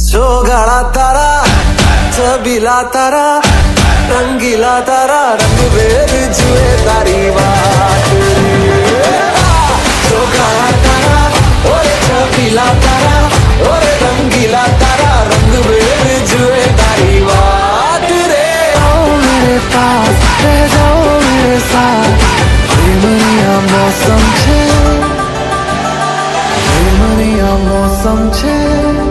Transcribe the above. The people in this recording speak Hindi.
जोगाड़ा तारा छबीला तारा रंगीला तारा रंग बेर जुए तारी बात जोगाड़ा तारा ओरे छबीला तारा ओरे रंगीला तारा रंग बेर जुए तारी बात रे आओ मेरे पास रह जाओ मेरे साथ प्रेमनिया मौसम छे प्रेमनिया मौसम छे।